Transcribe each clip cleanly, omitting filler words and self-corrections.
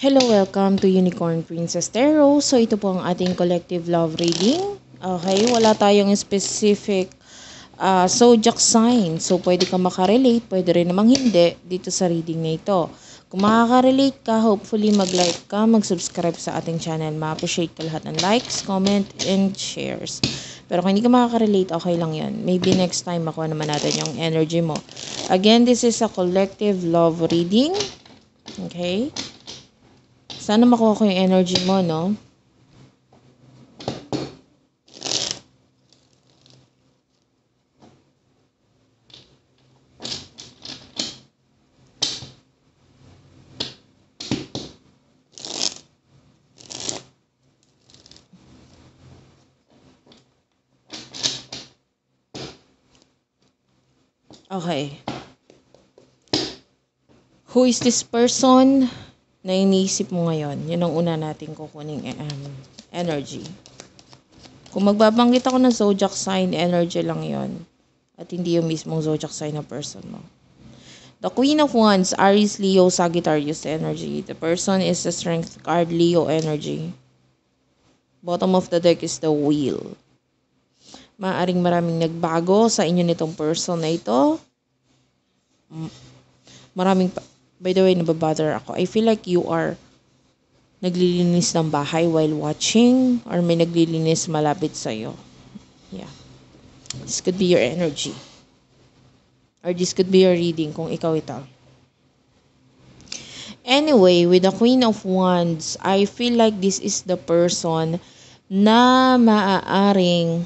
Hello, welcome to Unicorn Princess Tarot. So, ito po ang ating collective love reading. Okay, wala tayong specific zodiac sign. So, pwede ka makarelate, pwede rin namang hindi dito sa reading na ito. Kung makaka-relate ka, hopefully mag-like ka, mag-subscribe sa ating channel. Ma-appreciate ka lahat ng likes, comment, and shares. Pero kung hindi ka makaka-relate, okay lang yan. Maybe next time makuha naman natin yung energy mo. Again, this is a collective love reading. Okay? Sana makuha ko yung energy mo, no? Okay. Who is this person na iniisip mo ngayon? Yun ang una natin kukuning energy. Kung magbabanggit ako ng zodiac sign, energy lang yon. At hindi yung mismong zodiac sign na person mo. The Queen of Wands, Aries, Leo, Sagittarius energy. The person is the Strength card, Leo energy. Bottom of the deck is the Wheel. Maaring maraming nagbago sa inyo nitong person na ito. By the way, nababother ako. I feel like you are naglilinis ng bahay while watching or may naglilinis malapit sa'yo. Yeah. This could be your energy. Or this could be your reading kung ikaw ito. Anyway, with the Queen of Wands, I feel like this is the person na maaaring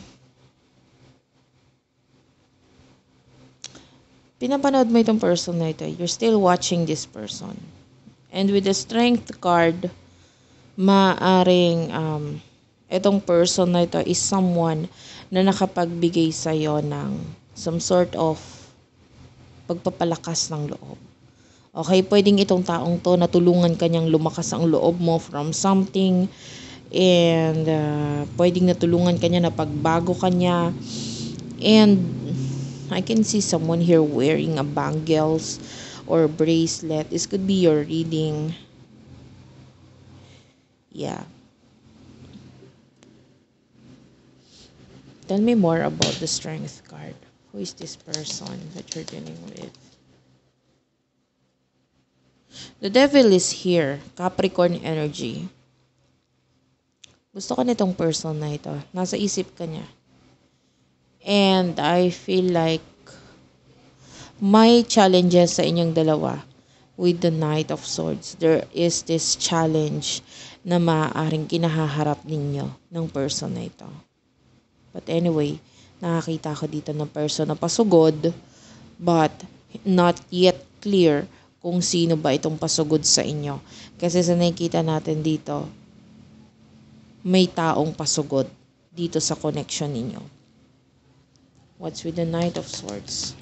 pinapanood mo itong person na ito. You're still watching this person. And with the Strength card, maaaring itong person na ito is someone na nakapagbigay sa'yo ng some sort of pagpapalakas ng loob. Okay, pwedeng itong taong to natulungan kanyang lumakas ang loob mo from something, and pwedeng natulungan kanya na pagbago kanya, and I can see someone here wearing a bangles or bracelet. This could be your reading. Yeah. Tell me more about the Strength card. Who is this person that you're dealing with? The Devil is here. Capricorn energy. Gusto ko nitong person na ito. Nasa isip ka niya. And I feel like may challenges sa inyong dalawa with the Knight of Swords. There is this challenge na maaaring kinahaharap ninyo ng person na ito. But anyway, nakakita ko dito ng person na pasugod but not yet clear kung sino ba itong pasugod sa inyo. Kasi sa nakikita natin dito, may taong pasugod dito sa connection ninyo. What's with the Knight of Swords?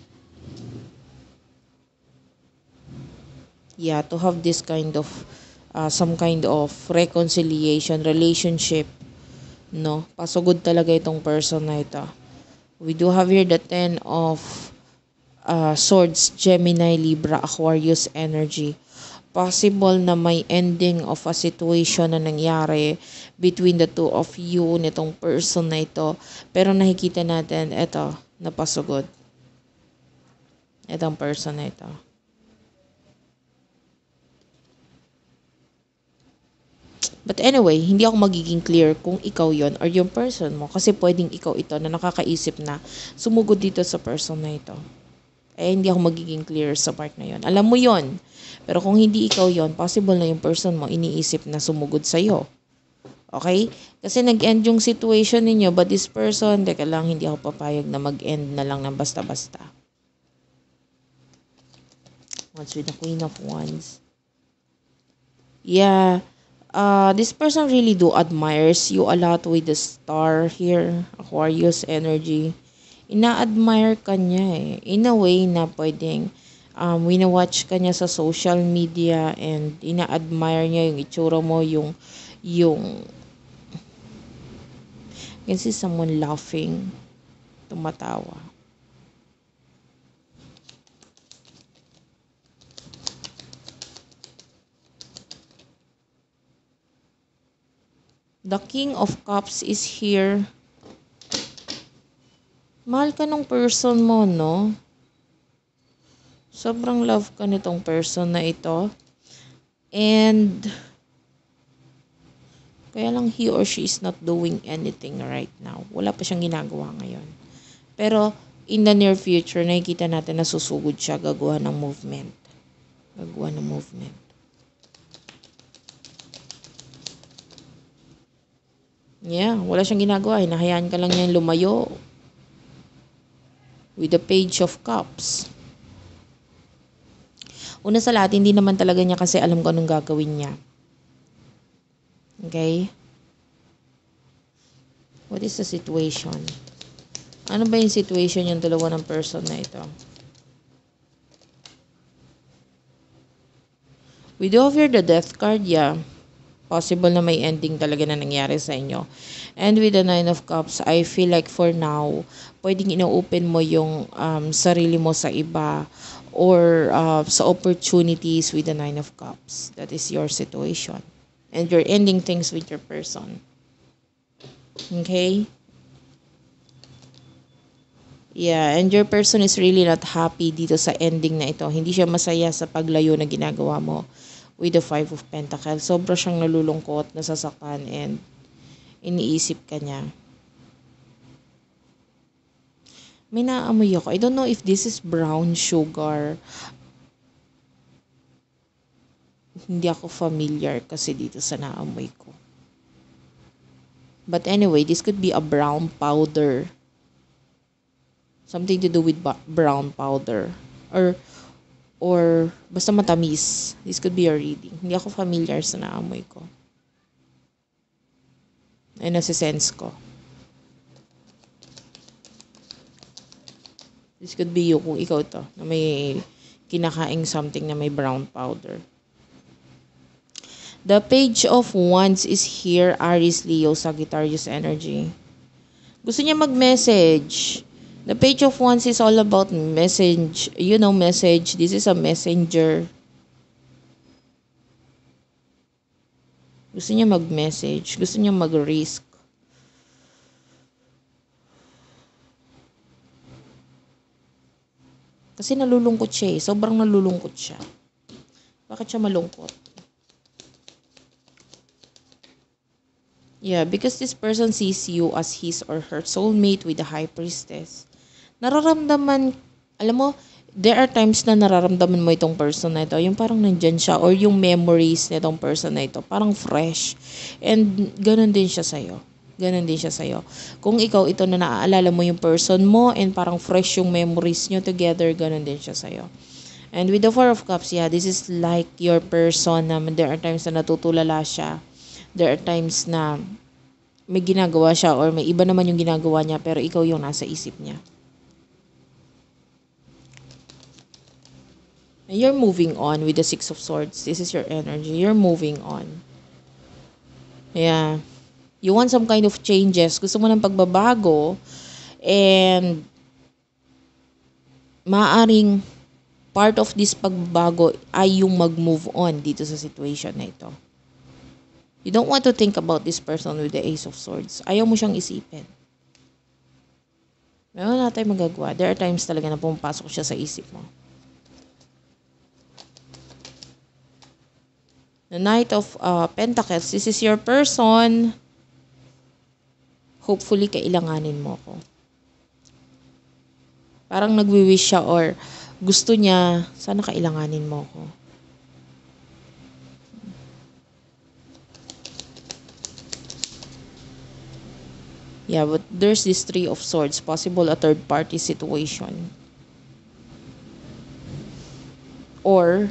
Yeah, to have this kind of some kind of reconciliation, relationship, no? Pasugod talaga itong person na ito. We do have here the 10 of Swords, Gemini, Libra, Aquarius energy. Possible na may ending of a situation na nangyari between the two of you nitong person na ito. Pero nakikita natin, ito, napasugod. Itong person na ito. But anyway, hindi ako magiging clear kung ikaw yon or yung person mo. Kasi pwedeng ikaw ito na nakakaisip na sumugod dito sa person na ito. Eh, hindi ako magiging clear sa part na yon. Alam mo yon. Pero kung hindi ikaw yon, possible na yung person mo iniisip na sumugod sa'yo. Okay? Kasi nag-end yung situation ninyo, but this person, teka lang, hindi ako papayag na mag-end na lang ng basta-basta. What's with the Queen of Wands? Yeah. This person really do admires you a lot with the Star here, Aquarius energy. Ina-admire ka niya eh. In a way na pwedeng wina-watch ka niya sa social media and ina-admire niya yung itsura mo, yung you can see someone laughing, tumatawa. The King of Cups is here. Mahal ka ng person mo, no? Sobrang love ka nitong person na ito. And kaya lang he or she is not doing anything right now. Wala pa siyang ginagawa ngayon. Pero in the near future, nakikita natin na susugod siya, gagawa ng movement. Gagawa ng movement. Yeah, wala siyang ginagawa. Hinahayaan ka lang niya lumayo. With the Page of Cups. Una sa lahat, hindi naman talaga niya kasi alam kung anong gagawin niya. Okay? What is the situation? Ano ba yung situation yung dalawa ng person na ito? We do have here the Death card, yeah. Possible na may ending talaga na nangyari sa inyo. And with the Nine of Cups, I feel like for now, pwedeng ina-open mo yung sarili mo sa iba or sa opportunities with the Nine of Cups. That is your situation. And you're ending things with your person. Okay? Yeah, and your person is really not happy dito sa ending na ito. Hindi siya masaya sa paglayo na ginagawa mo with the Five of Pentacles. Sobra siyang nalulungkot, nasasaktan, and iniisip ka niya. May naamoy ako. I don't know if this is brown sugar. Hindi ako familiar kasi dito sa naamoy ko. But anyway, this could be a brown powder. Something to do with brown powder. Or basta matamis. This could be a reading. Hindi ako familiar sa naamoy ko. Ay, nasi-sense ko. This could be you kung ikaw to, na may kinakaing something na may brown powder. The Page of Wands is here, Aries, Leo, Sagittarius energy. Gusto niya mag-message. The Page of Wands is all about message. You know, message. This is a messenger. Gusto niya mag-message. Gusto niya mag-risk. Kasi nalulungkot siya eh. Sobrang nalulungkot siya. Bakit siya malungkot? Yeah, because this person sees you as his or her soulmate with the High Priestess. Nararamdaman, alam mo, there are times na nararamdaman mo itong person na ito, yung parang nandyan siya, or yung memories na itong person na ito, parang fresh. And ganun din siya sa'yo. Ganun din siya sa'yo. Kung ikaw ito na naaalala mo yung person mo, and parang fresh yung memories nyo together, ganun din siya sa'yo. And with the Four of Cups, yeah, this is like your person na there are times na natutulala siya. There are times na may ginagawa siya or may iba naman yung ginagawa niya pero ikaw yung nasa isip niya. And you're moving on with the Six of Swords. This is your energy. You're moving on. Yeah. You want some kind of changes. Gusto mo ng pagbabago and maaring part of this pagbabago ay yung mag-move on dito sa situation na ito. You don't want to think about this person with the Ace of Swords. Ayaw mo siyang isipin. Meron na tayong magagawa. There are times talaga na pumapasok siya sa isip mo. The Knight of Pentacles. This is your person. Hopefully, kailanganin mo ko. Parang nagwi-wish siya or gusto niya, sana kailanganin mo ko. Yeah, but there's this Three of Swords. Possible a third-party situation. Or,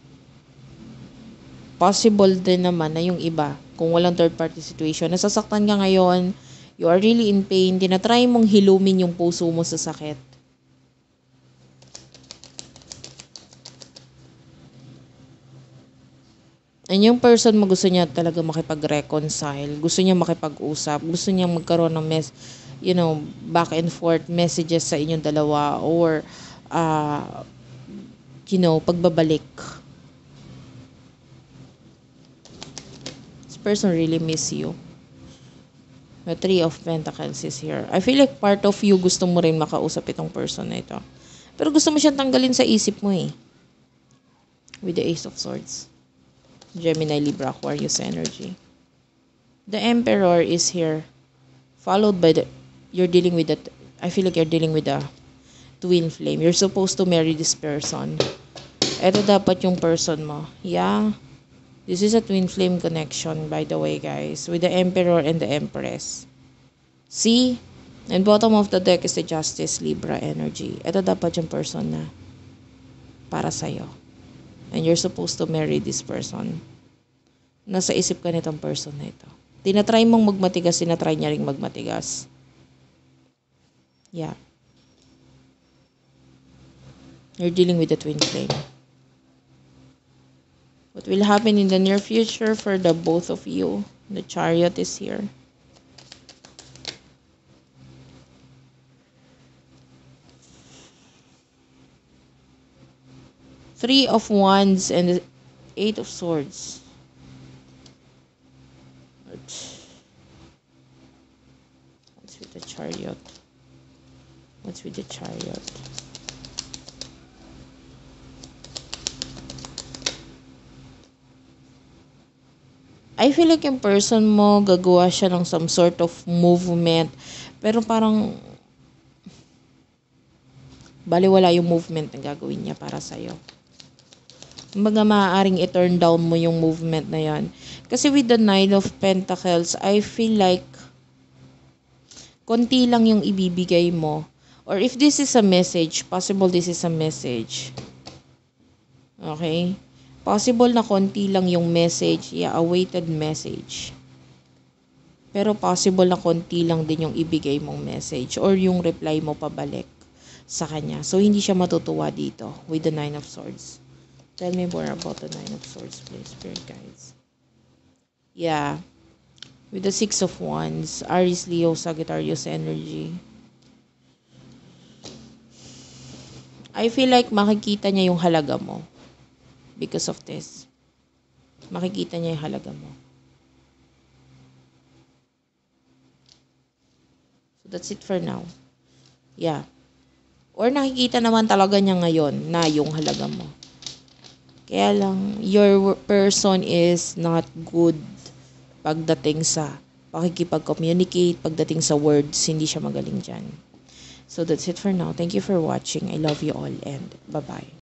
possible din naman na yung iba, kung walang third-party situation, nasasaktan ka ngayon, you are really in pain, tinatry mong hilumin yung puso mo sa sakit. And yung person mo gusto niya talaga makipag-reconcile, gusto niya makipag-usap, gusto niya magkaroon ng back and forth messages sa inyong dalawa or pagbabalik. This person really miss you. The Three of Pentacles is here. I feel like part of you gusto mo rin makausap itong person na ito. Pero gusto mo siyang tanggalin sa isip mo eh. With the Ace of Swords. Gemini, Libra, Aquarius energy. The Emperor is here. Followed by you're dealing with the, I feel like you're dealing with the twin flame. You're supposed to marry this person. Ito dapat yung person mo. Yeah. This is a twin flame connection, by the way, guys. With the Emperor and the Empress. See? And bottom of the deck is the Justice, Libra energy. Ito dapat yung person na para sa'yo. And you're supposed to marry this person. Nasa isip ka nitong person na ito. Tinatry mong magmatigas, tinatry niya ring magmatigas. Yeah. You're dealing with the twin flame. What will happen in the near future for the both of you? The Chariot is here. Three of Wands and the Eight of Swords. What's with the Chariot? What's with the Chariot? I feel like yung person mo, gagawa siya ng some sort of movement. Pero parang, baliwala yung movement na gagawin niya para sa'yo. Kumbaga maaaring i-turn down mo yung movement na yan. Kasi with the Nine of Pentacles, I feel like, konti lang yung ibibigay mo. Or if this is a message, possible this is a message. Okay? Possible na konti lang yung message, awaited message. Pero possible na konti lang din yung ibigay mong message or yung reply mo pabalik sa kanya. So, hindi siya matutuwa dito with the Nine of Swords. Tell me more about the Nine of Swords, please, Spirit Guides. Yeah. With the Six of Wands, Aries, Leo, Sagittarius energy. I feel like makikita niya yung halaga mo. Because of this. Makikita niya yung halaga mo. So, that's it for now. Yeah. Or nakikita naman talaga niya ngayon na yung halaga mo. Kaya lang, your person is not good pagdating sa pakikipag-communicate, pagdating sa words, hindi siya magaling dyan. So, that's it for now. Thank you for watching. I love you all and bye-bye.